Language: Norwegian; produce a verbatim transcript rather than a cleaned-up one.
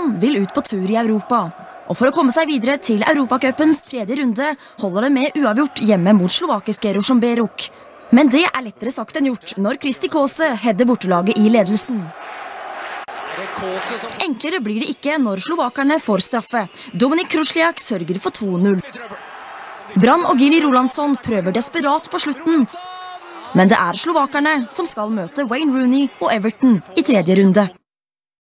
Brann vil ut på tur i Europa. Og for å komme seg videre til Europacupens tredje runde holder det med uavgjort hjemme mot slovakiske Rosenberg. Men det er lettere sagt enn gjort når Kristi Kåse header bortelaget i ledelsen. Enklere blir det ikke når slovakerne får straffe. Dominik Krusliak sørger for to null. Brann og Gilly Rolandsson prøver desperat på slutten. Men det er slovakerne som skal møte Wayne Rooney og Everton i tredje runde.